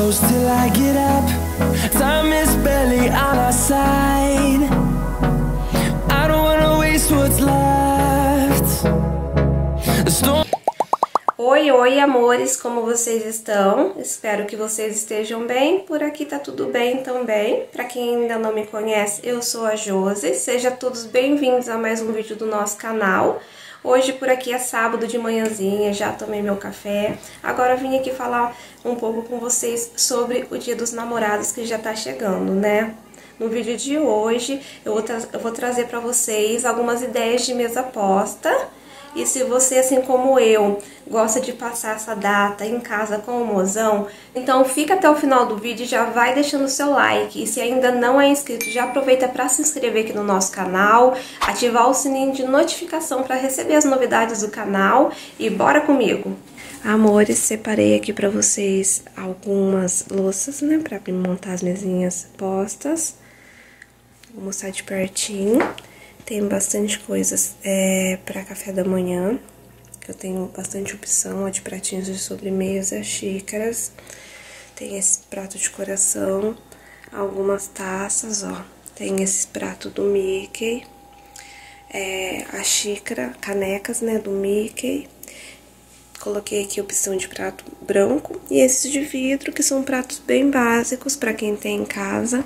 close till I get up. Time is barely on our side. I don't wanna waste what's left. The storm. Oi, oi, amores, como vocês estão? Espero que vocês estejam bem. Por aqui tá tudo bem também. Pra quem ainda não me conhece, eu sou a Josi. Sejam todos bem-vindos a mais um vídeo do nosso canal. Hoje por aqui é sábado de manhãzinha, já tomei meu café. Agora eu vim aqui falar um pouco com vocês sobre o Dia dos Namorados que já tá chegando, né? No vídeo de hoje eu vou trazer pra vocês algumas ideias de mesa posta. E se você, assim como eu, gosta de passar essa data em casa com o mozão, então fica até o final do vídeo e já vai deixando o seu like. E se ainda não é inscrito, já aproveita para se inscrever aqui no nosso canal, ativar o sininho de notificação para receber as novidades do canal e bora comigo! Amores, separei aqui para vocês algumas louças, né, para montar as mesinhas postas. Vou mostrar de pertinho. Tem bastante coisas para café da manhã, que eu tenho bastante opção, ó, de pratinhos de sobremesa, xícaras. Tem esse prato de coração, algumas taças, ó. Tem esse prato do Mickey, a xícara, canecas, né, do Mickey. Coloquei aqui a opção de prato branco e esses de vidro, que são pratos bem básicos para quem tem em casa.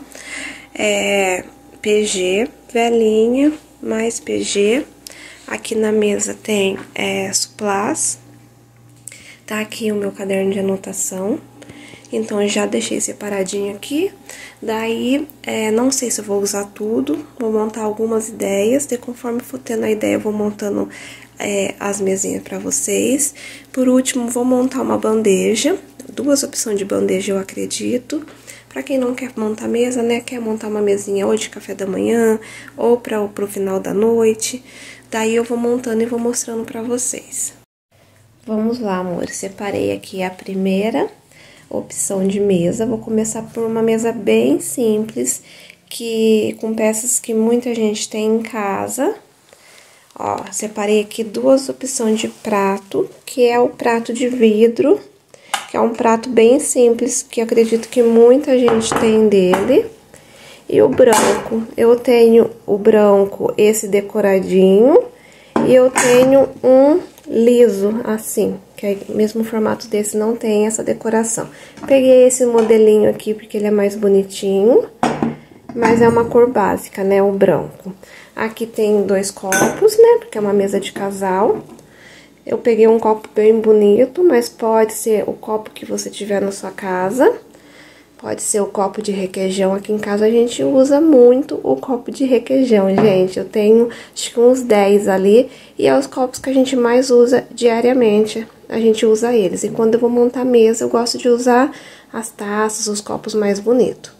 PG, velhinha, mais PG. Aqui na mesa tem suplás. Tá aqui o meu caderno de anotação. Então, eu já deixei separadinho aqui. Daí, não sei se eu vou usar tudo. Vou montar algumas ideias. De conforme for tendo a ideia, eu vou montando as mesinhas pra vocês. Por último, vou montar uma bandeja. Duas opções de bandeja, eu acredito. Pra quem não quer montar mesa, né, quer montar uma mesinha ou de café da manhã, ou pro final da noite, daí eu vou montando e vou mostrando pra vocês. Vamos lá, amores, separei aqui a primeira opção de mesa. Vou começar por uma mesa bem simples, com peças que muita gente tem em casa. Ó, separei aqui duas opções de prato, que é o prato de vidro, que é um prato bem simples, que eu acredito que muita gente tem dele. E o branco, eu tenho o branco, esse decoradinho, e eu tenho um liso, assim, que é o mesmo formato desse, não tem essa decoração. Peguei esse modelinho aqui, porque ele é mais bonitinho, mas é uma cor básica, né, o branco. Aqui tem dois copos, né, porque é uma mesa de casal. Eu peguei um copo bem bonito, mas pode ser o copo que você tiver na sua casa. Pode ser o copo de requeijão. Aqui em casa a gente usa muito o copo de requeijão, gente. Eu tenho, acho que uns 10 ali. E é os copos que a gente mais usa diariamente. A gente usa eles. E quando eu vou montar a mesa, eu gosto de usar as taças, os copos mais bonitos.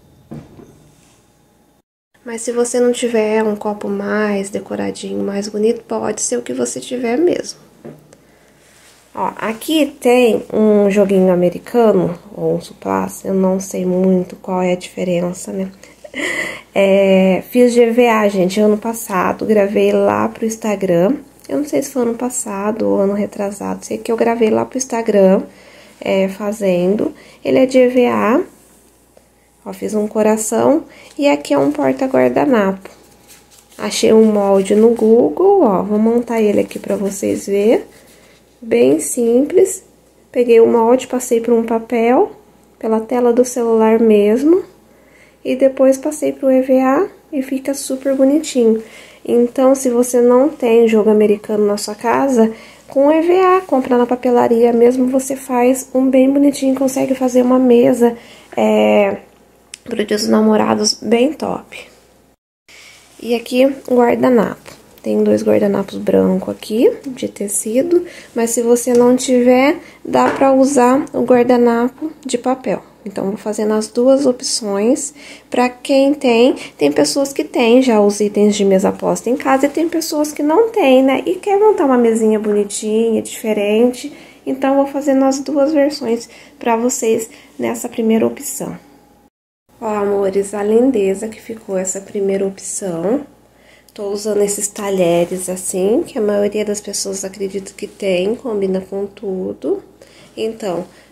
Mas se você não tiver um copo mais decoradinho, mais bonito, pode ser o que você tiver mesmo. Ó, aqui tem um joguinho americano, ou um suplás, eu não sei muito qual é a diferença, né? Fiz de EVA, gente, ano passado, gravei lá pro Instagram. Eu não sei se foi ano passado ou ano retrasado, sei que eu gravei lá pro Instagram, fazendo. Ele é de EVA, ó, fiz um coração, e aqui é um porta-guardanapo. Achei um molde no Google, ó, vou montar ele aqui pra vocês verem. Bem simples, peguei o molde, passei por um papel, pela tela do celular mesmo, e depois passei pro EVA e fica super bonitinho. Então, se você não tem jogo americano na sua casa, com EVA, compra na papelaria mesmo, você faz um bem bonitinho, consegue fazer uma mesa pro Dia dos Namorados bem top. E aqui, guardanapo. Tem dois guardanapos brancos aqui, de tecido, mas se você não tiver, dá pra usar o guardanapo de papel. Então, vou fazendo as duas opções. Pra quem tem pessoas que têm já os itens de mesa posta em casa e tem pessoas que não têm, né? E quer montar uma mesinha bonitinha, diferente. Então, vou fazendo as duas versões pra vocês nessa primeira opção. Ó, amores, a lindeza que ficou essa primeira opção. Tô usando esses talheres assim, que a maioria das pessoas acredita que tem, combina com tudo. Então,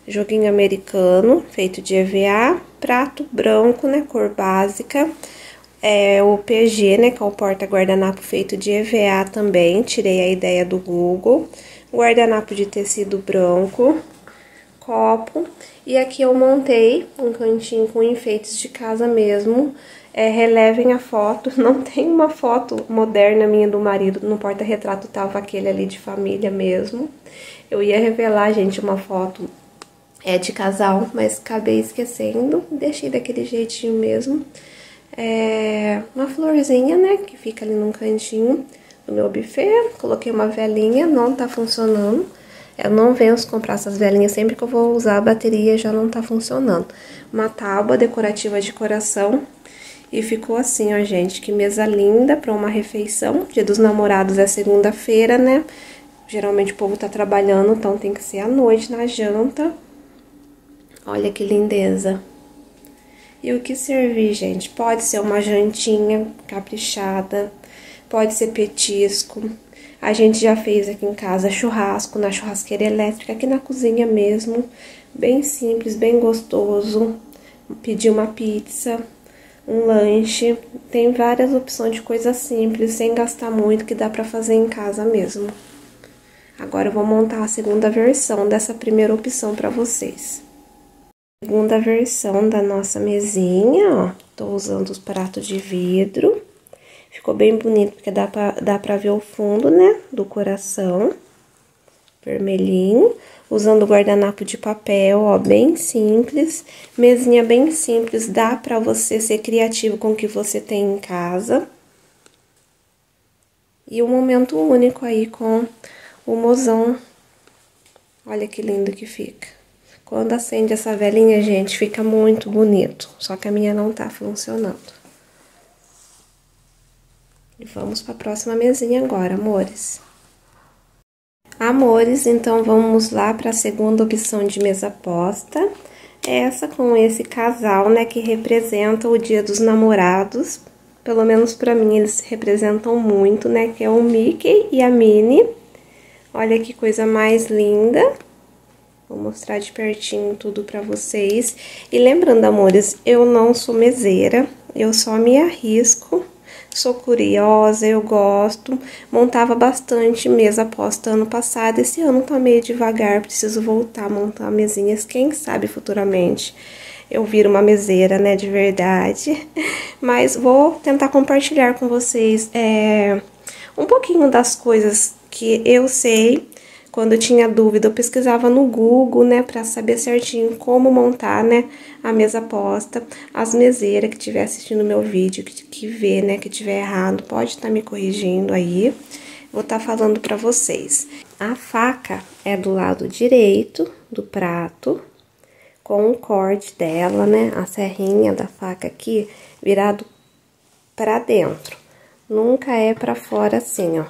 joguinho americano, feito de EVA, prato branco, né, cor básica, o PG, né, que é o porta-guardanapo feito de EVA também, tirei a ideia do Google, guardanapo de tecido branco, copo, e aqui eu montei um cantinho com enfeites de casa mesmo. Relevem a foto, não tem uma foto moderna minha do marido, no porta-retrato tava aquele ali de família mesmo. Eu ia revelar, gente, uma foto de casal, mas acabei esquecendo, deixei daquele jeitinho mesmo. Uma florzinha, né, que fica ali num cantinho do meu buffet, coloquei uma velinha, não tá funcionando. Eu não venho comprar essas velinhas, sempre que eu vou usar a bateria já não tá funcionando. Uma tábua decorativa de coração. E ficou assim, ó, gente, que mesa linda pra uma refeição. Dia dos Namorados é segunda-feira, né? Geralmente o povo tá trabalhando, então tem que ser à noite na janta. Olha que lindeza. E o que servir, gente? Pode ser uma jantinha caprichada, pode ser petisco. A gente já fez aqui em casa churrasco na churrasqueira elétrica, aqui na cozinha mesmo. Bem simples, bem gostoso. Pedi uma pizza, um lanche, tem várias opções de coisa simples, sem gastar muito, que dá pra fazer em casa mesmo. Agora eu vou montar a segunda versão dessa primeira opção pra vocês. Segunda versão da nossa mesinha, ó, tô usando os pratos de vidro. Ficou bem bonito, porque dá pra ver o fundo, né, do coração, vermelhinho. Usando guardanapo de papel, ó, bem simples, mesinha bem simples, dá pra você ser criativo com o que você tem em casa. E um momento único aí com o mozão, olha que lindo que fica. Quando acende essa velinha, gente, fica muito bonito, só que a minha não tá funcionando. E vamos pra próxima mesinha agora, amores. Amores, então vamos lá para a segunda opção de mesa posta. Essa com esse casal, né, que representa o Dia dos Namorados. Pelo menos para mim eles representam muito, né, que é o Mickey e a Minnie. Olha que coisa mais linda. Vou mostrar de pertinho tudo para vocês. E lembrando, amores, eu não sou meseira, eu só me arrisco. Sou curiosa, eu gosto, montava bastante mesa posta ano passado, esse ano tá meio devagar, preciso voltar a montar mesinhas, quem sabe futuramente eu viro uma meseira, né, de verdade. Mas vou tentar compartilhar com vocês um pouquinho das coisas que eu sei. Quando eu tinha dúvida, eu pesquisava no Google, né, pra saber certinho como montar, né, a mesa posta. As meseiras que estiver assistindo meu vídeo, que vê, né, que tiver errado, pode estar me corrigindo aí. Vou estar falando pra vocês. A faca é do lado direito do prato, com o corte dela, né, a serrinha da faca aqui, virado pra dentro. Nunca é pra fora assim, ó.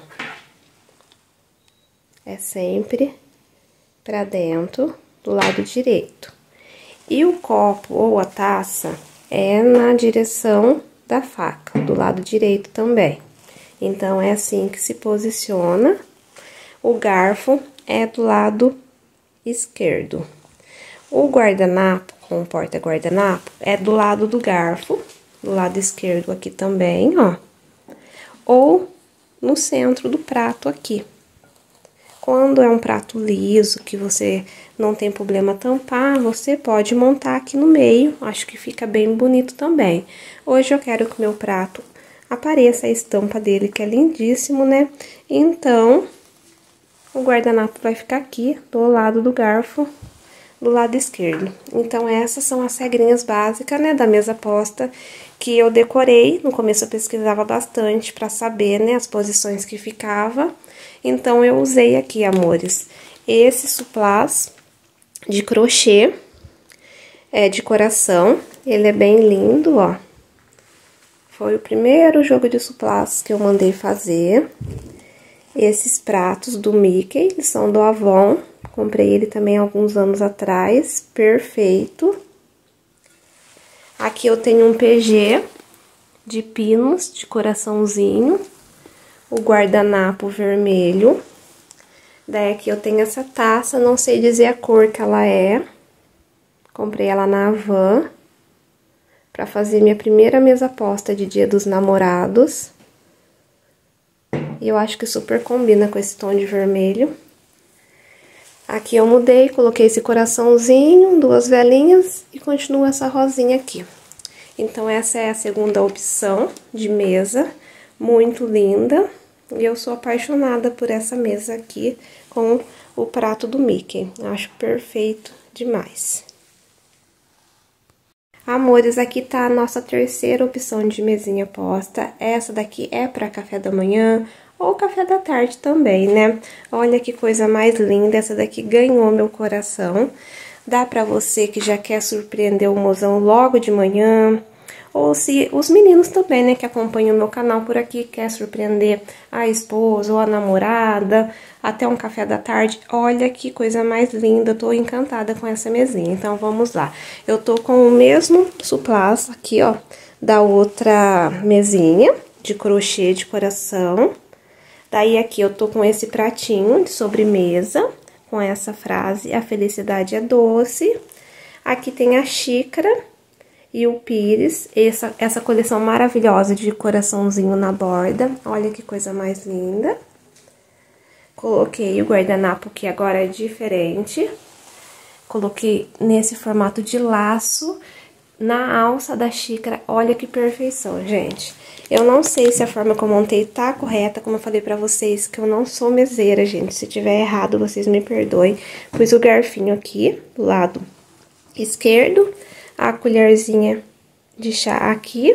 É sempre pra dentro, do lado direito. E o copo ou a taça é na direção da faca, do lado direito também. Então, é assim que se posiciona. O garfo é do lado esquerdo. O guardanapo, com o porta-guardanapo, é do lado do garfo, do lado esquerdo aqui também, ó. Ou no centro do prato aqui. Quando é um prato liso, que você não tem problema tampar, você pode montar aqui no meio, acho que fica bem bonito também. Hoje eu quero que o meu prato apareça a estampa dele, que é lindíssimo, né? Então, o guardanapo vai ficar aqui, do lado do garfo, do lado esquerdo. Então, essas são as regrinhas básicas, né, da mesa posta, que eu decorei. No começo eu pesquisava bastante pra saber, né, as posições que ficava. Então, eu usei aqui, amores, esse suplás de crochê, de coração. Ele é bem lindo, ó. Foi o primeiro jogo de suplás que eu mandei fazer. Esses pratos do Mickey, eles são do Avon. Comprei ele também há alguns anos atrás, perfeito. Aqui eu tenho um PG de pinos, de coraçãozinho. O guardanapo vermelho. Daí aqui eu tenho essa taça, não sei dizer a cor que ela é. Comprei ela na Havan pra fazer minha primeira mesa posta de Dia dos Namorados. E eu acho que super combina com esse tom de vermelho. Aqui eu mudei, coloquei esse coraçãozinho, 2 velinhas e continua essa rosinha aqui. Então essa é a segunda opção de mesa, muito linda. E eu sou apaixonada por essa mesa aqui com o prato do Mickey. Acho perfeito demais. Amores, aqui tá a nossa terceira opção de mesinha posta. Essa daqui é para café da manhã ou café da tarde também, né? Olha que coisa mais linda, essa daqui ganhou meu coração. Dá pra você que já quer surpreender o mozão logo de manhã, ou se os meninos também, né, que acompanham o meu canal por aqui, quer surpreender a esposa ou a namorada, até um café da tarde. Olha que coisa mais linda, eu tô encantada com essa mesinha. Então, vamos lá. Eu tô com o mesmo suplás aqui, ó, da outra mesinha de crochê de coração. Daí, aqui eu tô com esse pratinho de sobremesa, com essa frase, a felicidade é doce. Aqui tem a xícara e o pires, essa coleção maravilhosa de coraçãozinho na borda. Olha que coisa mais linda. Coloquei o guardanapo, que agora é diferente. Coloquei nesse formato de laço na alça da xícara. Olha que perfeição, gente. Eu não sei se a forma que eu montei tá correta, como eu falei pra vocês, que eu não sou meseira, gente. Se tiver errado, vocês me perdoem. Pus o garfinho aqui, do lado esquerdo, a colherzinha de chá aqui.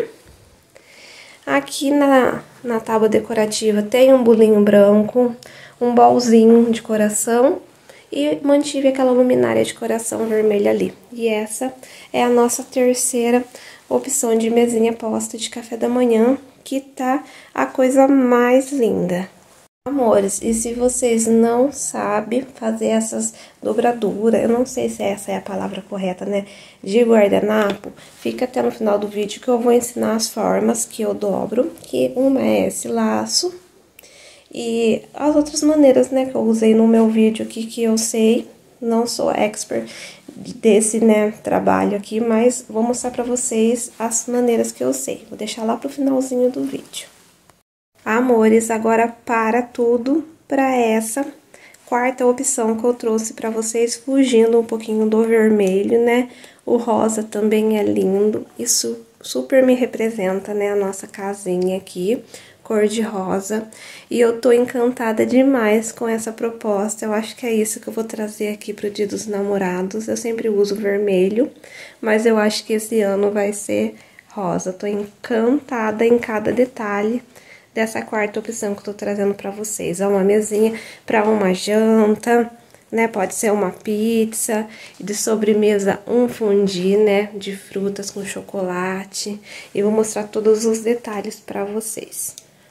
Aqui na tábua decorativa tem um bolinho branco, um bolzinho de coração e mantive aquela luminária de coração vermelha ali. E essa é a nossa terceira opção de mesinha posta de café da manhã, que tá a coisa mais linda. Amores, e se vocês não sabem fazer essas dobraduras, eu não sei se essa é a palavra correta, né, de guardanapo, fica até no final do vídeo que eu vou ensinar as formas que eu dobro, que uma é esse laço, e as outras maneiras, né, que eu usei no meu vídeo aqui, que eu sei, não sou expert desse, né, trabalho aqui, mas vou mostrar pra vocês as maneiras que eu sei. Vou deixar lá pro finalzinho do vídeo. Amores, agora para tudo para essa quarta opção que eu trouxe pra vocês, fugindo um pouquinho do vermelho, né? O rosa também é lindo, isso super me representa, né, a nossa casinha aqui, cor de rosa. E eu tô encantada demais com essa proposta, eu acho que é isso que eu vou trazer aqui pro Dia dos Namorados. Eu sempre uso vermelho, mas eu acho que esse ano vai ser rosa. Tô encantada em cada detalhe dessa quarta opção que eu tô trazendo pra vocês. É uma mesinha pra uma janta, né? Pode ser uma pizza, de sobremesa um fondue, né? De frutas com chocolate. E vou mostrar todos os detalhes pra vocês.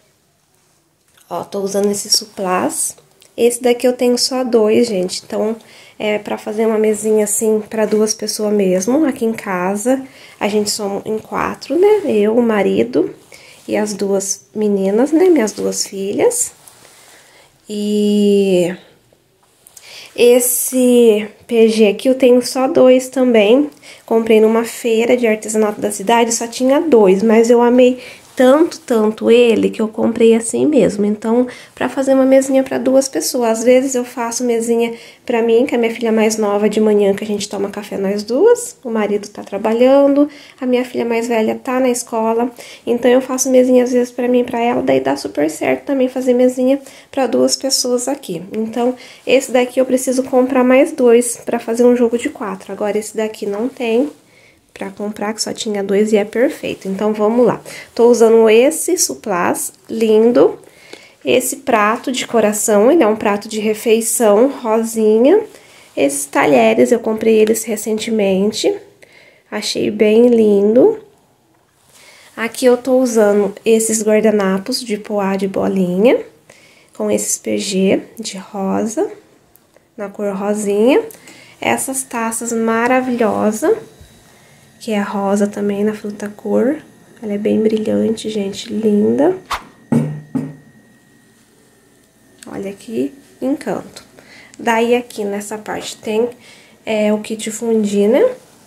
Ó, tô usando esse suplás. Esse daqui eu tenho só 2, gente. Então, é pra fazer uma mesinha assim pra 2 pessoas mesmo, aqui em casa. A gente somos em 4, né? Eu, o marido e as 2 meninas, né? Minhas 2 filhas. E esse PG aqui eu tenho só 2 também. Comprei numa feira de artesanato da cidade, só tinha 2, mas eu amei tanto ele, que eu comprei assim mesmo. Então, pra fazer uma mesinha pra 2 pessoas. Às vezes eu faço mesinha pra mim, que é a minha filha mais nova, de manhã, que a gente toma café nós 2. O marido tá trabalhando, a minha filha mais velha tá na escola. Então, eu faço mesinha às vezes pra mim e pra ela, daí dá super certo também fazer mesinha pra 2 pessoas aqui. Então, esse daqui eu preciso comprar mais 2 pra fazer um jogo de 4. Agora, esse daqui não tem pra comprar, que só tinha 2 e é perfeito. Então, vamos lá. Tô usando esse suplás lindo, esse prato de coração, ele é um prato de refeição, rosinha. Esses talheres, eu comprei eles recentemente, achei bem lindo. Aqui eu tô usando esses guardanapos de poá de bolinha, com esses PG de rosa, na cor rosinha. Essas taças maravilhosas, que é rosa também na fruta cor. Ela é bem brilhante, gente, linda. Olha que encanto. Daí aqui nessa parte tem o kit fondue, né?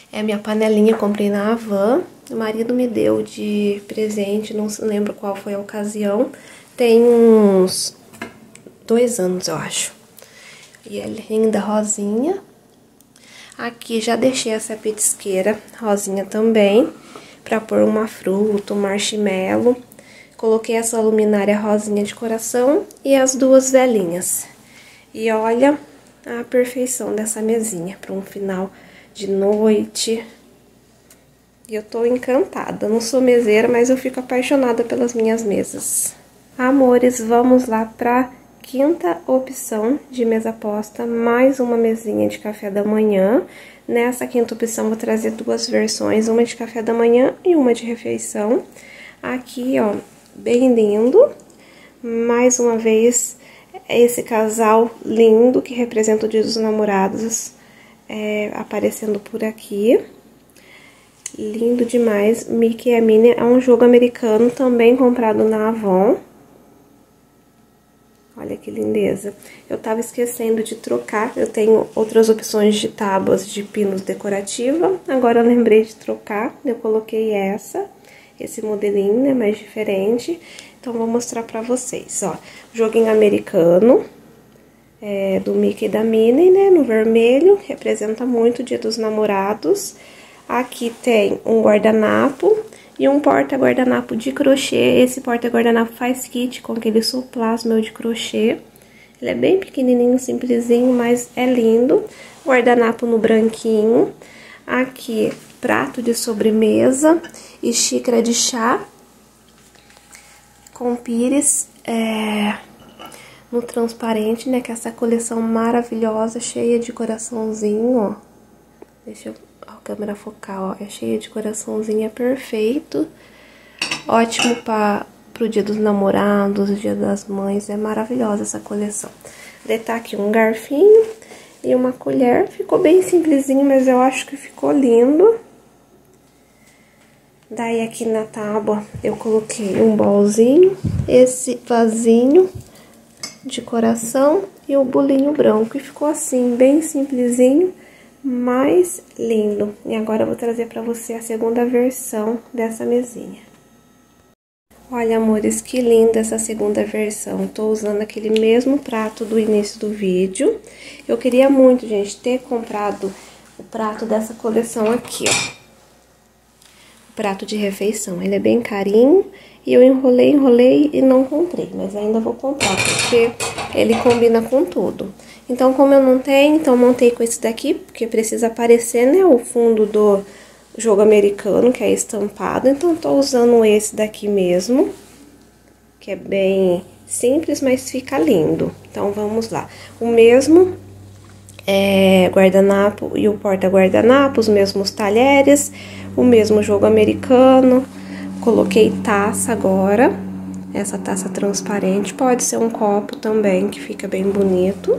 É minha panelinha, comprei na Havan. O marido me deu de presente, não lembro qual foi a ocasião. Tem uns 2 anos, eu acho. E é linda, rosinha. Aqui já deixei essa petisqueira rosinha também, pra pôr uma fruta, um marshmallow. Coloquei essa luminária rosinha de coração e as 2 velinhas. E olha a perfeição dessa mesinha para um final de noite. E eu tô encantada. Não sou meseira, mas eu fico apaixonada pelas minhas mesas. Amores, vamos lá pra 5ª opção de mesa posta. Mais uma mesinha de café da manhã. Nessa 5ª opção, vou trazer 2 versões. Uma de café da manhã e uma de refeição. Aqui, ó, bem lindo. Mais uma vez, esse casal lindo que representa o Dia dos Namorados aparecendo por aqui. Lindo demais. Mickey e Minnie é um jogo americano também comprado na Avon. Olha que lindeza. Eu tava esquecendo de trocar. Eu tenho outras opções de tábuas de pinos decorativa. Agora eu lembrei de trocar. Eu coloquei esse modelinho, né, mais diferente. Então, vou mostrar pra vocês, ó. Joguinho americano. Do Mickey e da Minnie, né, no vermelho. Representa muito o Dia dos Namorados. Aqui tem um guardanapo e um porta-guardanapo de crochê. Esse porta-guardanapo faz kit com aquele suplás meu de crochê. Ele é bem pequenininho, simplesinho, mas é lindo. Guardanapo no branquinho. Aqui, prato de sobremesa e xícara de chá com pires no transparente, né? Que é essa coleção maravilhosa, cheia de coraçãozinho, ó. Deixa eu... a câmera focal, ó, é cheia de coraçãozinho, é perfeito. Ótimo pro Dia dos Namorados, Dia das Mães, é maravilhosa essa coleção. Tá aqui um garfinho e uma colher, ficou bem simplesinho, mas eu acho que ficou lindo. Daí aqui na tábua eu coloquei um bolzinho, esse vasinho de coração e o bolinho branco, e ficou assim, bem simplesinho, mais lindo. E agora eu vou trazer pra você a 2ª versão dessa mesinha. Olha, amores, que linda essa 2ª versão. Tô usando aquele mesmo prato do início do vídeo. Eu queria muito, gente, ter comprado o prato dessa coleção aqui, ó. O prato de refeição. Ele é bem carinho e eu enrolei e não comprei. Mas ainda vou comprar, porque ele combina com tudo. Então, como eu não tenho, então montei com esse daqui, porque precisa aparecer, né, o fundo do jogo americano, que é estampado. Então, tô usando esse daqui mesmo, que é bem simples, mas fica lindo. Então, vamos lá. O mesmo guardanapo e o porta-guardanapo, os mesmos talheres, o mesmo jogo americano. Coloquei taça agora, essa taça transparente, pode ser um copo também, que fica bem bonito.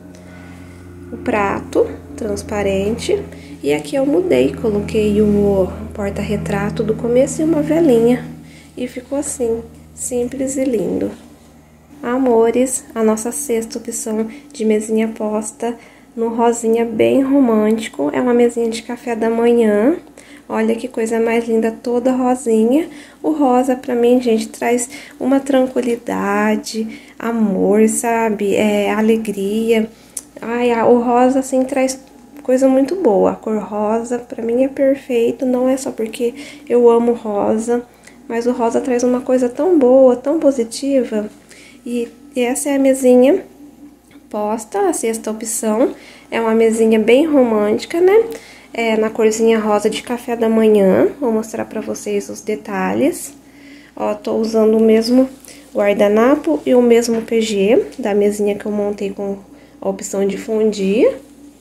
O prato transparente, e aqui eu mudei, coloquei o porta-retrato do começo e uma velinha, e ficou assim, simples e lindo. Amores, a nossa 6ª opção de mesinha posta no rosinha bem romântico, é uma mesinha de café da manhã. Olha que coisa mais linda, toda rosinha. O rosa, pra mim, gente, traz uma tranquilidade, amor, sabe? Alegria. Ai, o rosa, assim, traz coisa muito boa. A cor rosa, pra mim, é perfeito. Não é só porque eu amo rosa, mas o rosa traz uma coisa tão boa, tão positiva. E essa é a mesinha posta, a 6ª opção. É uma mesinha bem romântica, né? Na corzinha rosa de café da manhã. Vou mostrar pra vocês os detalhes. Ó, tô usando o mesmo guardanapo e o mesmo PG da mesinha que eu montei com a opção de fundir.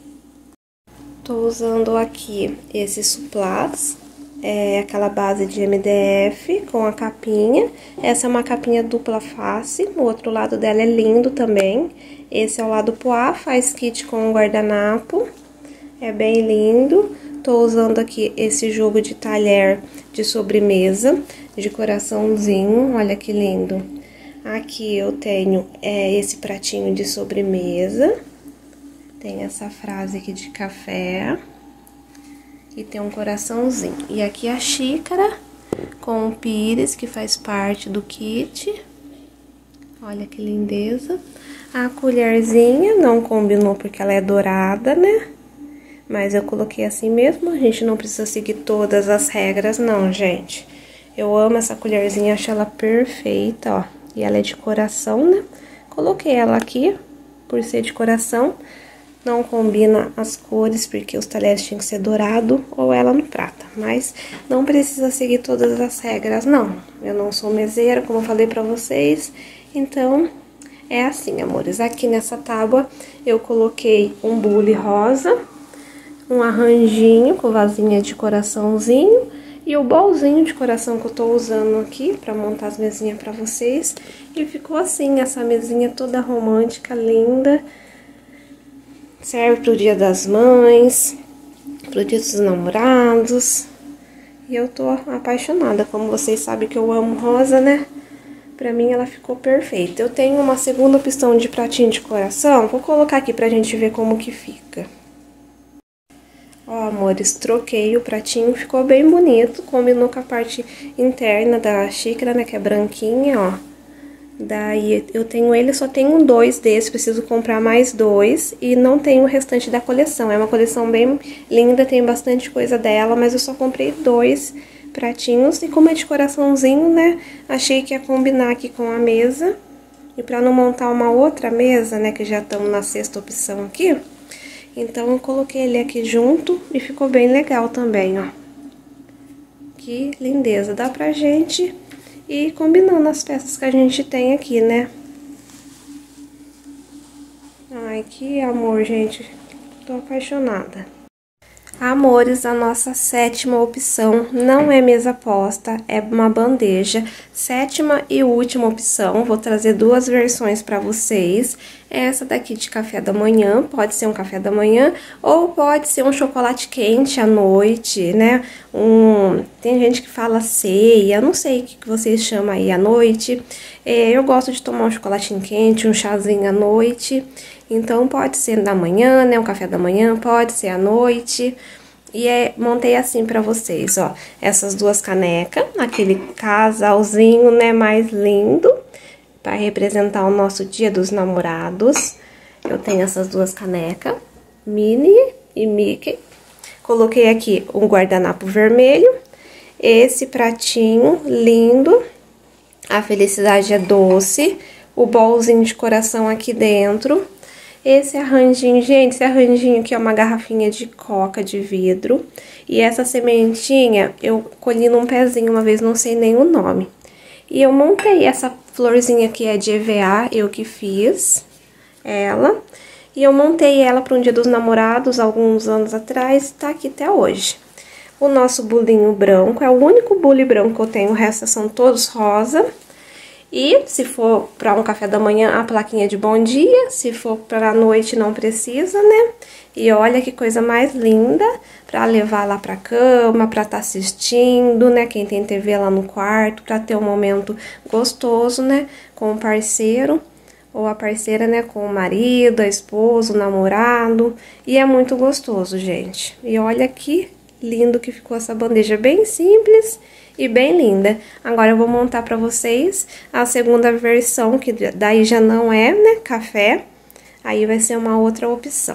Tô usando aqui esse suplás, aquela base de MDF com a capinha. Essa é uma capinha dupla face, o outro lado dela é lindo também. Esse é o lado poá, faz kit com o guardanapo, é bem lindo. Tô usando aqui esse jogo de talher de sobremesa, de coraçãozinho, olha que lindo. Aqui eu tenho esse pratinho de sobremesa, tem essa frase aqui de café. E tem um coraçãozinho. E aqui a xícara com o pires, que faz parte do kit. Olha que lindeza. A colherzinha não combinou porque ela é dourada, né? Mas eu coloquei assim mesmo. A gente não precisa seguir todas as regras, não, gente. Eu amo essa colherzinha, acho ela perfeita, ó. E ela é de coração, né? Coloquei ela aqui, por ser de coração. Não combina as cores, porque os talheres tinham que ser dourado ou ela no prata. Mas não precisa seguir todas as regras, não. Eu não sou meseira, como eu falei pra vocês. Então, é assim, amores. Aqui nessa tábua, eu coloquei um bule rosa, um arranjinho com vasinha de coraçãozinho e o bolzinho de coração que eu tô usando aqui pra montar as mesinhas pra vocês. E ficou assim, essa mesinha toda romântica, linda. Serve pro Dia das Mães, pro Dia dos Namorados. E eu tô apaixonada, como vocês sabem que eu amo rosa, né? Pra mim ela ficou perfeita. Eu tenho uma segunda opção de pratinho de coração, vou colocar aqui pra gente ver como que fica. Ó, amores, troquei o pratinho, ficou bem bonito, combinou com a parte interna da xícara, né, que é branquinha, ó. Daí, eu tenho ele, só tenho 2 desses, preciso comprar mais 2 e não tenho o restante da coleção. É uma coleção bem linda, tem bastante coisa dela, mas eu só comprei 2 pratinhos e como é de coraçãozinho, né, achei que ia combinar aqui com a mesa. E pra não montar uma outra mesa, né, que já estamos na 6ª opção aqui, então eu coloquei ele aqui junto e ficou bem legal também, ó. Que lindeza, dá pra gente ir combinando as peças que a gente tem aqui, né? Ai, que amor, gente. Tô apaixonada. Amores, a nossa 7ª opção não é mesa posta, é uma bandeja. 7ª e última opção, vou trazer 2 versões para vocês. Essa daqui de café da manhã, pode ser um café da manhã ou pode ser um chocolate quente à noite, né? Tem gente que fala ceia, não sei o que vocês chamam aí à noite. Eu gosto de tomar um chocolatinho quente, um chazinho à noite. Então, pode ser da manhã, né? Um café da manhã, pode ser à noite. E montei assim pra vocês, ó. Essas 2 canecas, aquele casalzinho, né, mais lindo, pra representar o nosso Dia dos Namorados. Eu tenho essas 2 canecas, Minnie e Mickey. Coloquei aqui um guardanapo vermelho, esse pratinho lindo, a felicidade é doce, o bolzinho de coração aqui dentro. Esse arranjinho, gente, esse arranjinho aqui é uma garrafinha de coca de vidro. E essa sementinha eu colhi num pezinho uma vez, não sei nem o nome. E eu montei essa florzinha que é de EVA, eu que fiz ela. E eu montei ela para um Dia dos Namorados, alguns anos atrás, e tá aqui até hoje. O nosso bolinho branco, é o único bule branco que eu tenho, o resto são todos rosa. E se for para um café da manhã, a plaquinha de bom dia. Se for para a noite, não precisa, né? E olha que coisa mais linda para levar lá para cama, para estar assistindo, né? Quem tem TV lá no quarto, para ter um momento gostoso, né? Com o parceiro ou a parceira, né? Com o marido, a esposa, o namorado. E é muito gostoso, gente. E olha que lindo que ficou essa bandeja, bem simples e bem linda. Agora eu vou montar pra vocês a segunda versão, que daí já não é, né, café. Aí vai ser uma outra opção.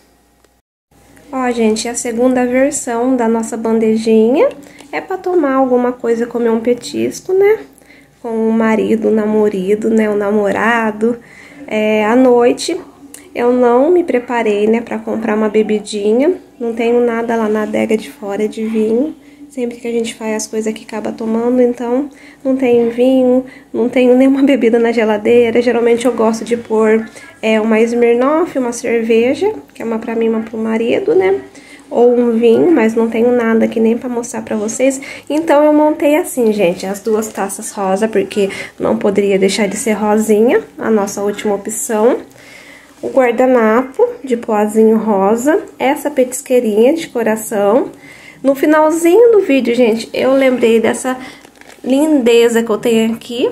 Ó, gente, a segunda versão da nossa bandejinha é pra tomar alguma coisa, comer um petisco, né? Com o marido, o namorado, né, o namorado. À noite eu não me preparei, né, pra comprar uma bebidinha. Não tenho nada lá na adega de fora de vinho. Sempre que a gente faz as coisas que acaba tomando, então não tenho vinho, não tenho nenhuma bebida na geladeira. Geralmente eu gosto de pôr uma Smirnoff, uma cerveja, que é uma pra mim, uma pro marido, né? Ou um vinho, mas não tenho nada aqui nem pra mostrar pra vocês. Então eu montei assim, gente, as 2 taças rosa, porque não poderia deixar de ser rosinha, a nossa última opção. O guardanapo de pozinho rosa, essa petisqueirinha de coração. No finalzinho do vídeo, gente, eu lembrei dessa lindeza que eu tenho aqui,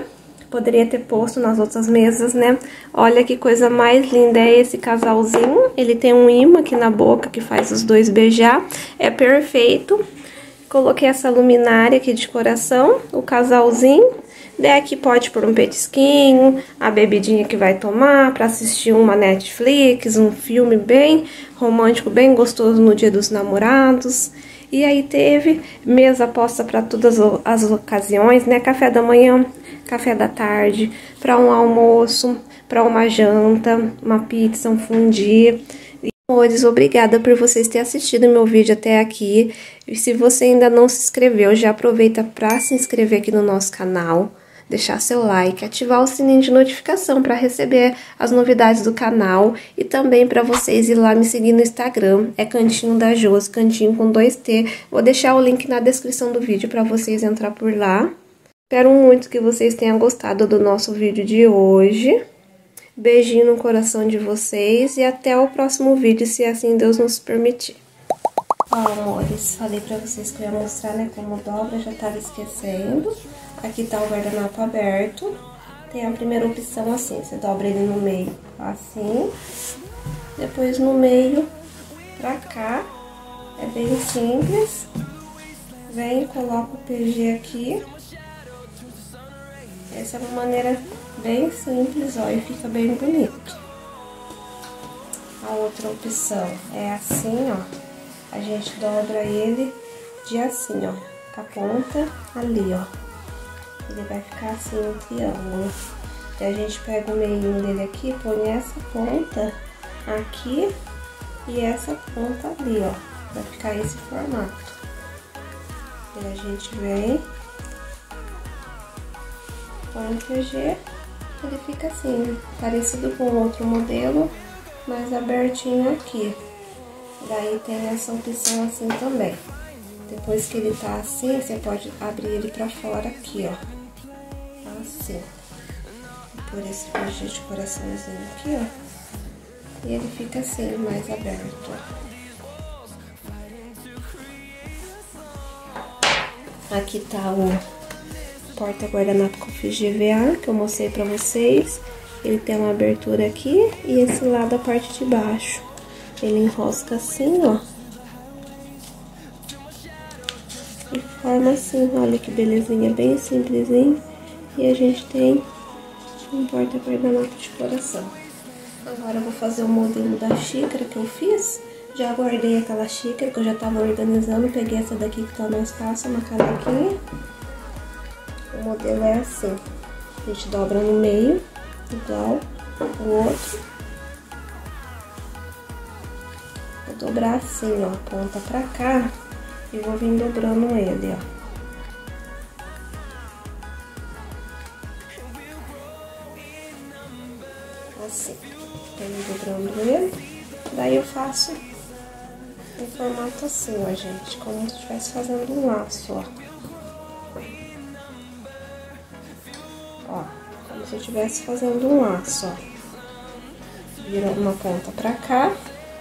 Poderia ter posto nas outras mesas, né? Olha que coisa mais linda é esse casalzinho. Ele tem um imã aqui na boca que faz os dois beijar. É perfeito. Coloquei essa luminária aqui de coração, o casalzinho. Daí aqui pode pôr um petisquinho, a bebidinha que vai tomar para assistir uma Netflix, um filme bem romântico, bem gostoso no Dia dos Namorados. E aí teve mesa posta para todas as ocasiões, né? Café da manhã, café da tarde, para um almoço, para uma janta, uma pizza, um fondue. Amores, obrigada por vocês terem assistido meu vídeo até aqui. E se você ainda não se inscreveu, já aproveita para se inscrever aqui no nosso canal, deixar seu like, ativar o sininho de notificação para receber as novidades do canal e também para vocês ir lá me seguir no Instagram, é Cantinho da Jos, cantinho com 2T. Vou deixar o link na descrição do vídeo para vocês entrar por lá. Espero muito que vocês tenham gostado do nosso vídeo de hoje. Beijinho no coração de vocês e até o próximo vídeo, se assim Deus nos permitir. Ó, amores, falei pra vocês que eu ia mostrar, né, como dobra, já tava esquecendo. Aqui tá o guardanapo aberto. Tem a primeira opção assim, você dobra ele no meio assim. Depois no meio pra cá. É bem simples. Vem, coloca o PG aqui. Essa é uma maneira bem simples, ó, e fica bem bonito. A outra opção é assim, ó. A gente dobra ele de assim, ó, com a ponta ali, ó. Ele vai ficar assim, um triângulo. E a gente pega o meio dele aqui, põe essa ponta aqui e essa ponta ali, ó. Vai ficar esse formato. E a gente vem, põe o PG, ele fica assim, parecido com outro modelo, mais abertinho aqui. Daí tem essa opção assim também. Depois que ele tá assim, você pode abrir ele pra fora aqui, ó. Assim. Por esse PG de coraçãozinho aqui, ó. E ele fica assim, mais aberto, ó. Aqui tá o porta-guardanapo com fio GVA, que eu mostrei pra vocês. Ele tem uma abertura aqui e esse lado a parte de baixo. Ele enrosca assim, ó. E forma assim, olha que belezinha, bem simplesinho. E a gente tem um porta-guardanapo de coração. Agora eu vou fazer o modelo da xícara que eu fiz. Já guardei aquela xícara que eu já tava organizando. Peguei essa daqui que tá mais fácil, uma canequinha. O modelo é assim. A gente dobra no meio, igual o outro. Vou dobrar assim, ó, ponta pra cá. E vou vir dobrando ele, ó. Assim, tô dobrando ele. Daí eu faço em formato assim, ó, gente. Como se estivesse fazendo um laço, ó. Ó, como se eu estivesse fazendo um laço, ó. Vira uma ponta pra cá,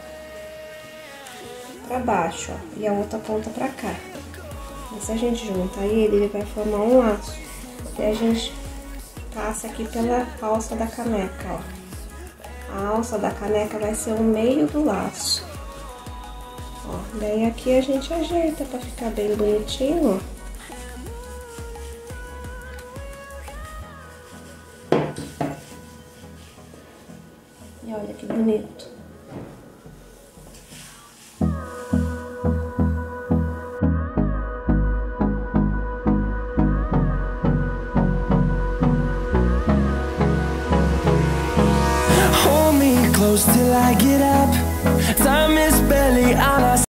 pra baixo, ó, e a outra ponta pra cá. E se a gente juntar ele vai formar um laço. E a gente passa aqui pela alça da caneca, ó. A alça da caneca vai ser o meio do laço. Ó, daí aqui a gente ajeita pra ficar bem bonitinho, ó. E olha que bonito. Hold me close till I get up. Time is barely on our